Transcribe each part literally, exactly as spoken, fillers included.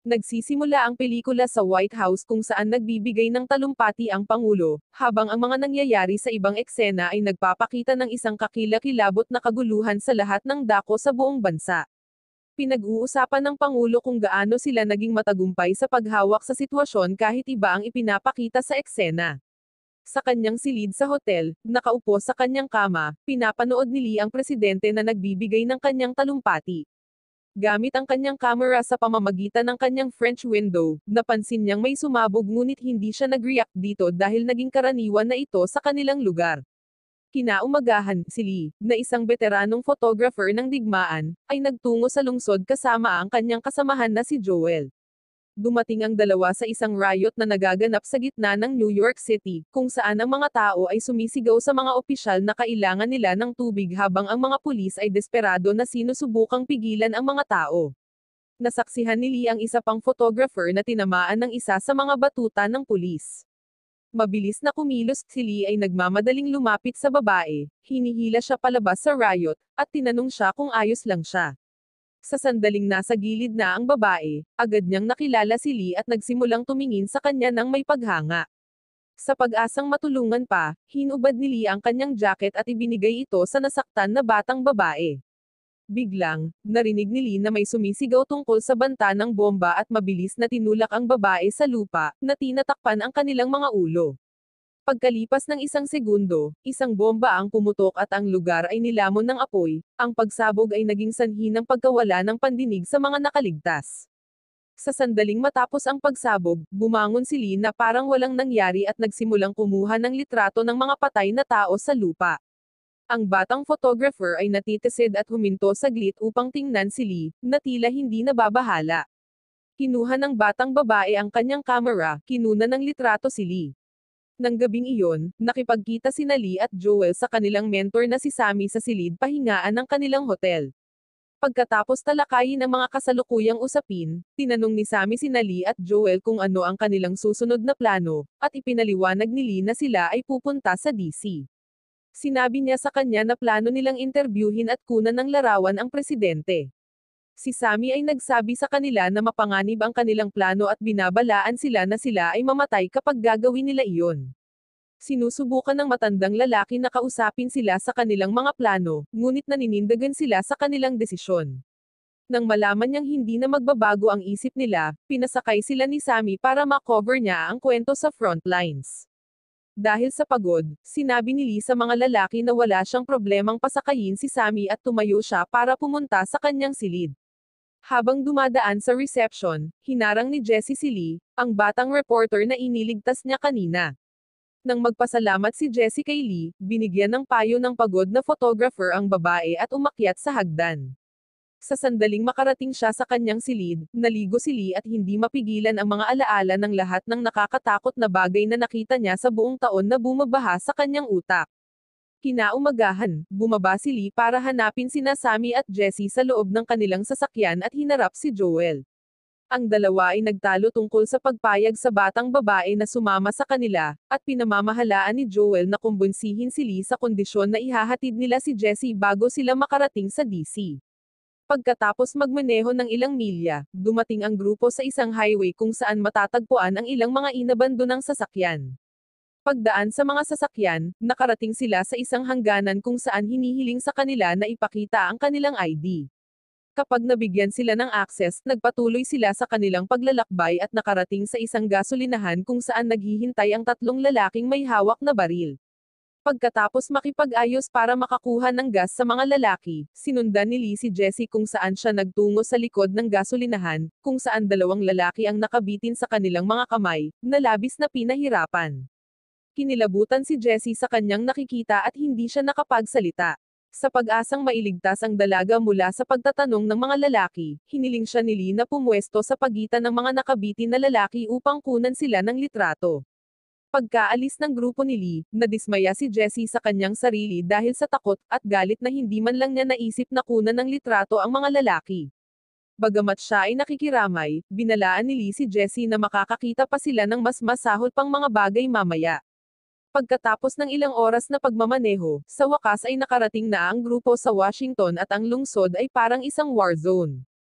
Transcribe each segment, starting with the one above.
Nagsisimula ang pelikula sa White House kung saan nagbibigay ng talumpati ang Pangulo, habang ang mga nangyayari sa ibang eksena ay nagpapakita ng isang kakilakilabot na kaguluhan sa lahat ng dako sa buong bansa. Pinag-uusapan ng Pangulo kung gaano sila naging matagumpay sa paghawak sa sitwasyon kahit iba ang ipinapakita sa eksena. Sa kanyang silid sa hotel, nakaupo sa kanyang kama, pinapanood ni Lee ang presidente na nagbibigay ng kanyang talumpati. Gamit ang kanyang camera sa pamamagitan ng kanyang French window, napansin niyang may sumabog ngunit hindi siya nag-react dito dahil naging karaniwan na ito sa kanilang lugar. Kinaumagahan, si Lee, na isang veteranong photographer ng digmaan, ay nagtungo sa lungsod kasama ang kanyang kasamahan na si Joel. Dumating ang dalawa sa isang riot na nagaganap sa gitna ng New York City, kung saan ang mga tao ay sumisigaw sa mga opisyal na kailangan nila ng tubig habang ang mga pulis ay desperado na sinusubukang pigilan ang mga tao. Nasaksihan ni Lee ang isa pang photographer na tinamaan ng isa sa mga batuta ng pulis. Mabilis na kumilos, si Lee ay nagmamadaling lumapit sa babae, hinihila siya palabas sa riot, at tinanong siya kung ayos lang siya. Sa sandaling nasa gilid na ang babae, agad niyang nakilala si Lee at nagsimulang tumingin sa kanya ng may paghanga. Sa pag-asang matulungan pa, hinubad ni Lee ang kanyang jacket at ibinigay ito sa nasaktan na batang babae. Biglang, narinig ni Lee na may sumisigaw tungkol sa banta ng bomba at mabilis na tinulak ang babae sa lupa, na tinatakpan ang kanilang mga ulo. Pagkalipas ng isang segundo, isang bomba ang pumutok at ang lugar ay nilamon ng apoy, ang pagsabog ay naging sanhi ng pagkawala ng pandinig sa mga nakaligtas. Sa sandaling matapos ang pagsabog, bumangon si Lee na parang walang nangyari at nagsimulang kumuha ng litrato ng mga patay na tao sa lupa. Ang batang photographer ay natitisid at huminto saglit upang tingnan si Lee, na tila hindi nababahala. Kinuha ng batang babae ang kanyang camera, kinuna ng litrato si Lee. Nang gabing iyon, nakipagkita sina Lee at Joel sa kanilang mentor na si Sammy sa silid pahingaan ng kanilang hotel. Pagkatapos talakayin ang mga kasalukuyang usapin, tinanong ni Sammy sina Lee at Joel kung ano ang kanilang susunod na plano, at ipinaliwanag ni Lee na sila ay pupunta sa D C. Sinabi niya sa kanya na plano nilang interbyuhin at kunan ng larawan ang presidente. Si Sammy ay nagsabi sa kanila na mapanganib ang kanilang plano at binabalaan sila na sila ay mamatay kapag gagawin nila iyon. Sinusubukan ng matandang lalaki na kausapin sila sa kanilang mga plano, ngunit naninindigan sila sa kanilang desisyon. Nang malaman niyang hindi na magbabago ang isip nila, pinasakay sila ni Sammy para makover niya ang kwento sa frontlines. Dahil sa pagod, sinabi ni Lee sa mga lalaki na wala siyang problemang pasakayin si Sammy at tumayo siya para pumunta sa kanyang silid. Habang dumadaan sa reception, hinarang ni Jessie si Lee, ang batang reporter na iniligtas niya kanina. Nang magpasalamat si Jessie kay Lee, binigyan ng payo ng pagod na photographer ang babae at umakyat sa hagdan. Sa sandaling makarating siya sa kanyang silid, naligo si Lee at hindi mapigilan ang mga alaala ng lahat ng nakakatakot na bagay na nakita niya sa buong taon na bumabaha sa kanyang utak. Kinaumagahan, bumaba si Lee para hanapin sina Sammy at Jessie sa loob ng kanilang sasakyan at hinarap si Joel. Ang dalawa ay nagtalo tungkol sa pagpayag sa batang babae na sumama sa kanila, at pinamamahalaan ni Joel na kumbinsihin si Lee sa kondisyon na ihahatid nila si Jessie bago sila makarating sa D C. Pagkatapos magmaneho ng ilang milya, dumating ang grupo sa isang highway kung saan matatagpuan ang ilang mga inabandonang sasakyan. Pagdaan sa mga sasakyan, nakarating sila sa isang hangganan kung saan hinihiling sa kanila na ipakita ang kanilang I D. Kapag nabigyan sila ng access, nagpatuloy sila sa kanilang paglalakbay at nakarating sa isang gasolinahan kung saan naghihintay ang tatlong lalaking may hawak na baril. Pagkatapos makipag-ayos para makakuha ng gas sa mga lalaki, sinundan ni Lee si Jessie kung saan siya nagtungo sa likod ng gasolinahan, kung saan dalawang lalaki ang nakabitin sa kanilang mga kamay, na labis na pinahirapan. Kinilabutan si Jessie sa kanyang nakikita at hindi siya nakapagsalita. Sa pag-asang mailigtas ang dalaga mula sa pagtatanong ng mga lalaki, hiniling siya ni Lee na pumwesto sa pagitan ng mga nakabitin na lalaki upang kunan sila ng litrato. Pagkaalis ng grupo ni Lee, nadismaya si Jessie sa kanyang sarili dahil sa takot at galit na hindi man lang niya naisip na kunan ng litrato ang mga lalaki. Bagamat siya ay nakikiramay, binalaan ni Lee si Jessie na makakakita pa sila ng mas masahol pang mga bagay mamaya. Pagkatapos ng ilang oras na pagmamaneho, sa wakas ay nakarating na ang grupo sa Washington at ang lungsod ay parang isang war zone.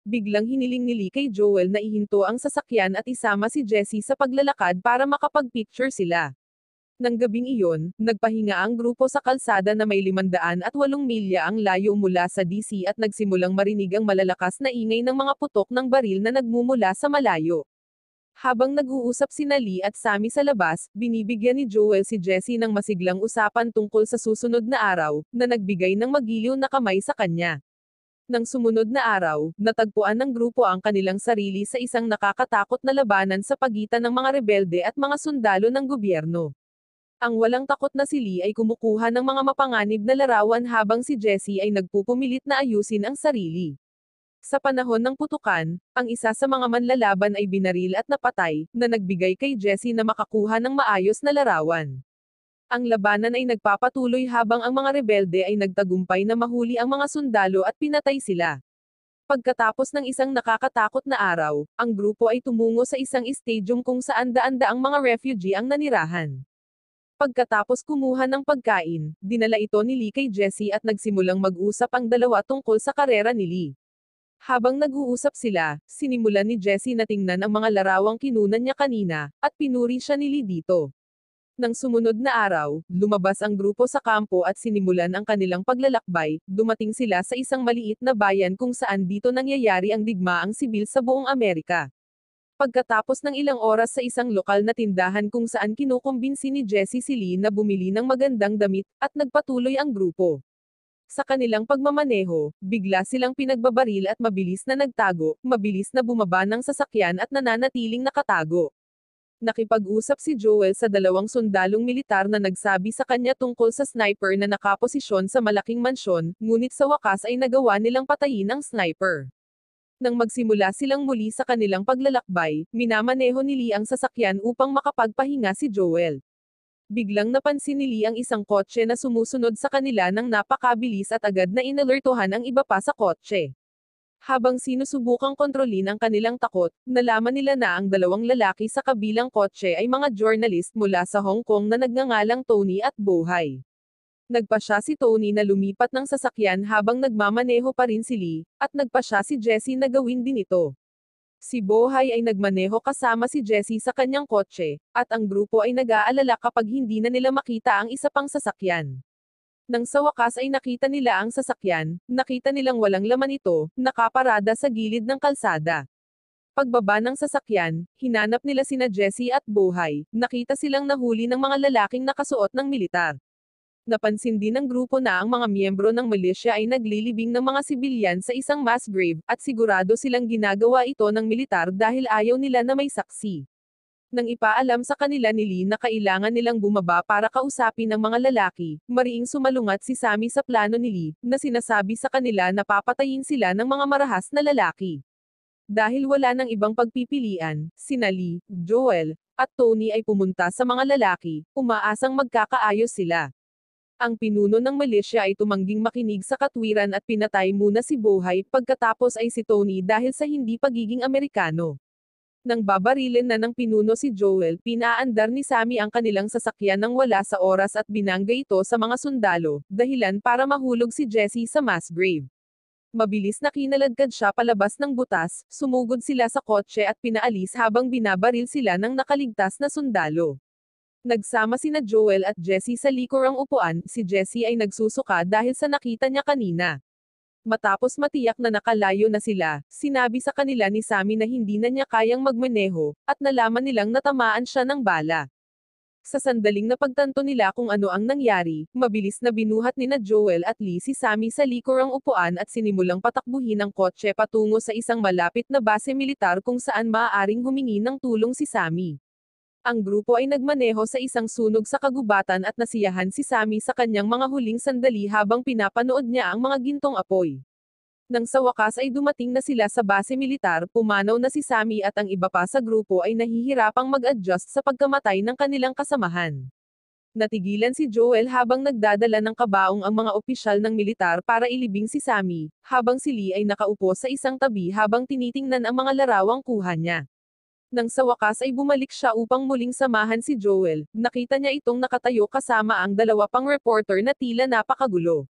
Biglang hiniling ni Lee kay Joel na ihinto ang sasakyan at isama si Jessie sa paglalakad para makapag-picture sila. Nang gabing iyon, nagpahinga ang grupo sa kalsada na may limandaan at walong milya ang layo mula sa D C at nagsimulang marinig ang malalakas na ingay ng mga putok ng baril na nagmumula sa malayo. Habang nag-uusap sina Lee at Sammy sa labas, binibigyan ni Joel si Jessie ng masiglang usapan tungkol sa susunod na araw, na nagbigay ng magiliw na kamay sa kanya. Nang sumunod na araw, natagpuan ng grupo ang kanilang sarili sa isang nakakatakot na labanan sa pagitan ng mga rebelde at mga sundalo ng gobyerno. Ang walang takot na si Lee ay kumukuha ng mga mapanganib na larawan habang si Jessie ay nagpupumilit na ayusin ang sarili. Sa panahon ng putukan, ang isa sa mga manlalaban ay binaril at napatay, na nagbigay kay Jessie na makakuha ng maayos na larawan. Ang labanan ay nagpapatuloy habang ang mga rebelde ay nagtagumpay na mahuli ang mga sundalo at pinatay sila. Pagkatapos ng isang nakakatakot na araw, ang grupo ay tumungo sa isang stadium kung saan daan-daang mga refugee ang nanirahan. Pagkatapos kumuha ng pagkain, dinala ito ni Lee kay Jessie at nagsimulang mag-usap ang dalawa tungkol sa karera ni Lee. Habang nag-uusap sila, sinimulan ni Jessie na tingnan ang mga larawang kinunan niya kanina, at pinuri siya ni Lee dito. Nang sumunod na araw, lumabas ang grupo sa kampo at sinimulan ang kanilang paglalakbay, dumating sila sa isang maliit na bayan kung saan dito nangyayari ang digmaang sibil sa buong Amerika. Pagkatapos ng ilang oras sa isang lokal na tindahan kung saan kinukumbinsi ni Jessie si Lee na bumili ng magandang damit, at nagpatuloy ang grupo. Sa kanilang pagmamaneho, bigla silang pinagbabaril at mabilis na nagtago, mabilis na bumaba ng sasakyan at nananatiling nakatago. Nakipag-usap si Joel sa dalawang sundalong militar na nagsabi sa kanya tungkol sa sniper na nakaposisyon sa malaking mansyon, ngunit sa wakas ay nagawa nilang patayin ang sniper. Nang magsimula silang muli sa kanilang paglalakbay, minamaneho ni Lee ang sasakyan upang makapagpahinga si Joel. Biglang napansin ni Lee ang isang kotse na sumusunod sa kanila ng napakabilis at agad na inalertuhan ang iba pa sa kotse. Habang sinusubukang kontrolin ang kanilang takot, nalaman nila na ang dalawang lalaki sa kabilang kotse ay mga journalist mula sa Hong Kong na nagngangalang Tony at Bohay. Nagpasya si Tony na lumipat ng sasakyan habang nagmamaneho pa rin si Lee, at nagpasya si Jessie na gawin din ito. Si Bohay ay nagmaneho kasama si Jessie sa kanyang kotse, at ang grupo ay nag-aalala kapag hindi na nila makita ang isa pang sasakyan. Nang sa wakas ay nakita nila ang sasakyan, nakita nilang walang laman ito, nakaparada sa gilid ng kalsada. Pagbaba ng sasakyan, hinanap nila sina Jessie at Bohay, nakita silang nahuli ng mga lalaking nakasuot ng militar. Napansin din ng grupo na ang mga miyembro ng milisya ay naglilibing ng mga sibilyan sa isang mass grave, at sigurado silang ginagawa ito ng militar dahil ayaw nila na may saksi. Nang ipaalam sa kanila ni Lee na kailangan nilang bumaba para kausapin ang mga lalaki, mariing sumalungat si Sammy sa plano ni Lee, na sinasabi sa kanila na papatayin sila ng mga marahas na lalaki. Dahil wala nang ibang pagpipilian, sina Lee, Joel, at Tony ay pumunta sa mga lalaki, umaasang magkakaayos sila. Ang pinuno ng milisya ay tumangging makinig sa katwiran at pinatay muna si Bohay, pagkatapos ay si Tony dahil sa hindi pagiging Amerikano. Nang babarilin na ng pinuno si Joel, pinaandar ni Sammy ang kanilang sasakyan nang wala sa oras at binangga ito sa mga sundalo, dahilan para mahulog si Jessie sa mass grave. Mabilis na kinaladkad siya palabas ng butas, sumugod sila sa kotse at pinaalis habang binabaril sila ng nakaligtas na sundalo. Nagsama sina Joel at Jessie sa likurang upuan, si Jessie ay nagsusuka dahil sa nakita niya kanina. Matapos matiyak na nakalayo na sila, sinabi sa kanila ni Sammy na hindi na niya kayang magmaneho, at nalaman nilang natamaan siya ng bala. Sa sandaling napagtanto nila kung ano ang nangyari, mabilis na binuhat nina Joel at Lee si Sammy sa likurang upuan at sinimulang patakbuhin ang kotse patungo sa isang malapit na base militar kung saan maaaring humingi ng tulong si Sammy. Ang grupo ay nagmaneho sa isang sunog sa kagubatan at nasiyahan si Sammy sa kanyang mga huling sandali habang pinapanood niya ang mga gintong apoy. Nang sa wakas ay dumating na sila sa base militar, pumanaw na si Sammy at ang iba pa sa grupo ay nahihirapang mag-adjust sa pagkamatay ng kanilang kasamahan. Natigilan si Joel habang nagdadala ng kabaong ang mga opisyal ng militar para ilibing si Sammy, habang si Lee ay nakaupo sa isang tabi habang tinitingnan ang mga larawang kuha niya. Nang sa wakas ay bumalik siya upang muling samahan si Joel, nakita niya itong nakatayo kasama ang dalawa pang reporter na tila napakagulo.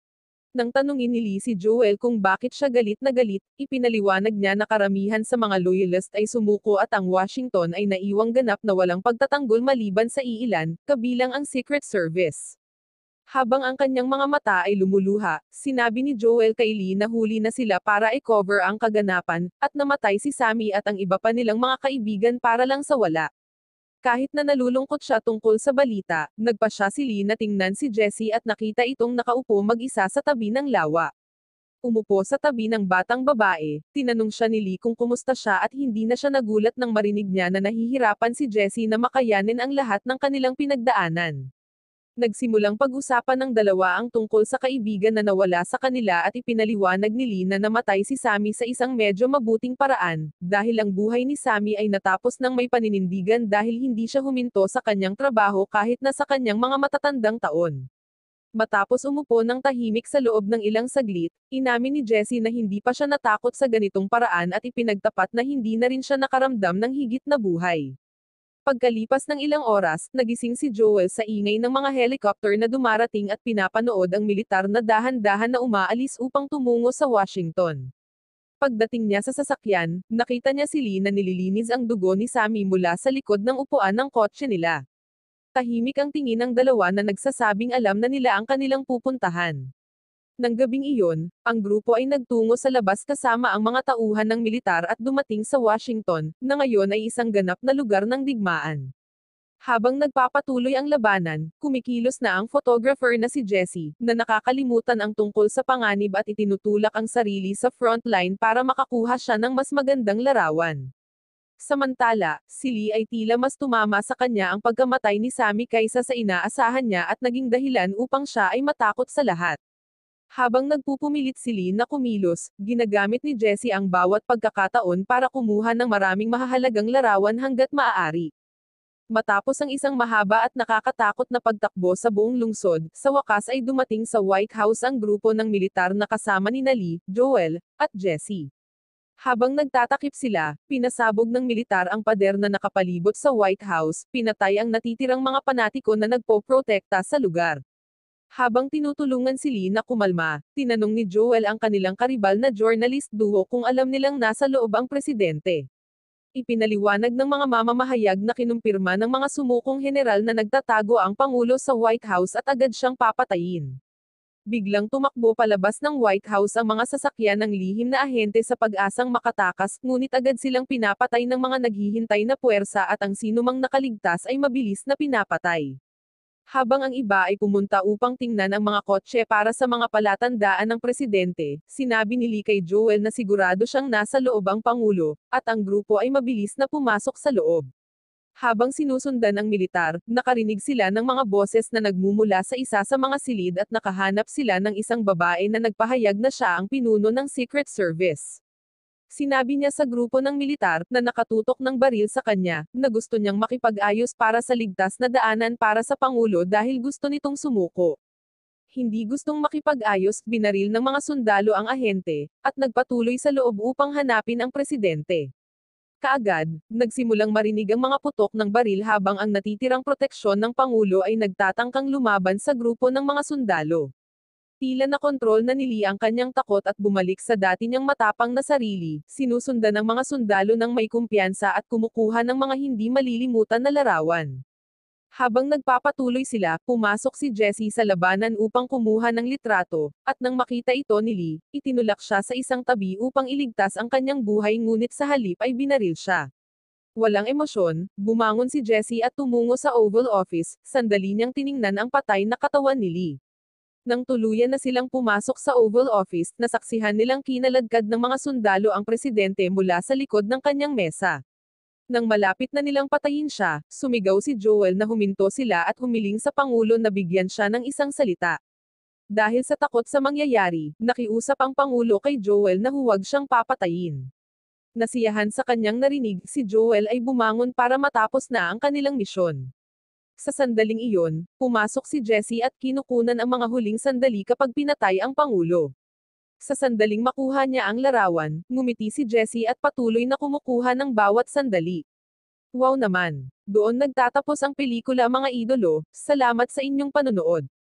Nang tanungin ni Lee si Joel kung bakit siya galit na galit, ipinaliwanag niya na karamihan sa mga loyalist ay sumuko at ang Washington ay naiwang ganap na walang pagtatanggol maliban sa iilan, kabilang ang Secret Service. Habang ang kanyang mga mata ay lumuluha, sinabi ni Joel kay Lee na huli na sila para i-cover ang kaganapan, at namatay si Sammy at ang iba pa nilang mga kaibigan para lang sa wala. Kahit na nalulungkot siya tungkol sa balita, nagpa siya si Lee na tingnan si Jessie at nakita itong nakaupo mag-isa sa tabi ng lawa. Umupo sa tabi ng batang babae, tinanong siya ni Lee kung kumusta siya at hindi na siya nagulat nang marinig niya na nahihirapan si Jessie na makayanin ang lahat ng kanilang pinagdaanan. Nagsimulang pag-usapan ng dalawa ang tungkol sa kaibigan na nawala sa kanila at ipinaliwanag ni Lee na namatay si Sammy sa isang medyo mabuting paraan, dahil ang buhay ni Sammy ay natapos ng may paninindigan dahil hindi siya huminto sa kanyang trabaho kahit na sa kanyang mga matatandang taon. Matapos umupo ng tahimik sa loob ng ilang saglit, inamin ni Jessie na hindi pa siya natakot sa ganitong paraan at ipinagtapat na hindi na rin siya nakaramdam ng higit na buhay. Pagkalipas ng ilang oras, nagising si Joel sa ingay ng mga helicopter na dumarating at pinapanood ang militar na dahan-dahan na umaalis upang tumungo sa Washington. Pagdating niya sa sasakyan, nakita niya si Lee na nililinis ang dugo ni Sammy mula sa likod ng upuan ng kotse nila. Tahimik ang tingin ng dalawa na nagsasabing alam na nila ang kanilang pupuntahan. Nang gabing iyon, ang grupo ay nagtungo sa labas kasama ang mga tauhan ng militar at dumating sa Washington, na ngayon ay isang ganap na lugar ng digmaan. Habang nagpapatuloy ang labanan, kumikilos na ang photographer na si Jessie, na nakakalimutan ang tungkol sa panganib at itinutulak ang sarili sa frontline para makakuha siya ng mas magandang larawan. Samantala, si Lee ay tila mas tumama sa kanya ang pagkamatay ni Sammy kaysa sa inaasahan niya at naging dahilan upang siya ay matakot sa lahat. Habang nagpupumilit si Lee na kumilos, ginagamit ni Jessie ang bawat pagkakataon para kumuha ng maraming mahahalagang larawan hanggat maaari. Matapos ang isang mahaba at nakakatakot na pagtakbo sa buong lungsod, sa wakas ay dumating sa White House ang grupo ng militar na kasama ni Lee, Joel, at Jessie. Habang nagtatakip sila, pinasabog ng militar ang pader na nakapalibot sa White House, pinatay ang natitirang mga panatiko na nagpoprotekta sa lugar. Habang tinutulungan si Lee na kumalma, tinanong ni Joel ang kanilang karibal na journalist duo kung alam nilang nasa loob ang presidente. Ipinaliwanag ng mga mamamahayag na kinumpirma ng mga sumukong general na nagtatago ang Pangulo sa White House at agad siyang papatayin. Biglang tumakbo palabas ng White House ang mga sasakyan ng lihim na ahente sa pag-asang makatakas, ngunit agad silang pinapatay ng mga naghihintay na puwersa at ang sinumang nakaligtas ay mabilis na pinapatay. Habang ang iba ay pumunta upang tingnan ang mga kotse para sa mga palatandaan ng presidente, sinabi ni Lee kay Joel na sigurado siyang nasa loob ang Pangulo, at ang grupo ay mabilis na pumasok sa loob. Habang sinusundan ng militar, nakarinig sila ng mga boses na nagmumula sa isa sa mga silid at nakahanap sila ng isang babae na nagpahayag na siya ang pinuno ng Secret Service. Sinabi niya sa grupo ng militar, na nakatutok ng baril sa kanya, na gusto niyang makipag-ayos para sa ligtas na daanan para sa Pangulo dahil gusto nitong sumuko. Hindi gustong makipag-ayos, binaril ng mga sundalo ang ahente, at nagpatuloy sa loob upang hanapin ang presidente. Kaagad, nagsimulang marinig ang mga putok ng baril habang ang natitirang proteksyon ng Pangulo ay nagtatangkang lumaban sa grupo ng mga sundalo. Tila na kontrol na ni Lee ang kanyang takot at bumalik sa dati niyang matapang na sarili, sinusundan ng mga sundalo ng may kumpiyansa at kumukuha ng mga hindi malilimutan na larawan. Habang nagpapatuloy sila, pumasok si Jessie sa labanan upang kumuha ng litrato, at nang makita ito ni Lee, itinulak siya sa isang tabi upang iligtas ang kanyang buhay ngunit sa halip ay binaril siya. Walang emosyon, bumangon si Jessie at tumungo sa Oval Office, sandali niyang tiningnan ang patay na katawan ni Lee. Nang tuluyan na silang pumasok sa Oval Office, nasaksihan nilang kinaladkad ng mga sundalo ang presidente mula sa likod ng kanyang mesa. Nang malapit na nilang patayin siya, sumigaw si Joel na huminto sila at humiling sa Pangulo na bigyan siya ng isang salita. Dahil sa takot sa mangyayari, nakiusap ang Pangulo kay Joel na huwag siyang papatayin. Nasiyahan sa kanyang narinig, si Joel ay bumangon para matapos na ang kanilang misyon. Sa sandaling iyon, pumasok si Jessie at kinukunan ang mga huling sandali kapag pinatay ang Pangulo. Sa sandaling makuha niya ang larawan, ngumiti si Jessie at patuloy na kumukuha ng bawat sandali. Wow naman! Doon nagtatapos ang pelikula mga idolo, salamat sa inyong panonood.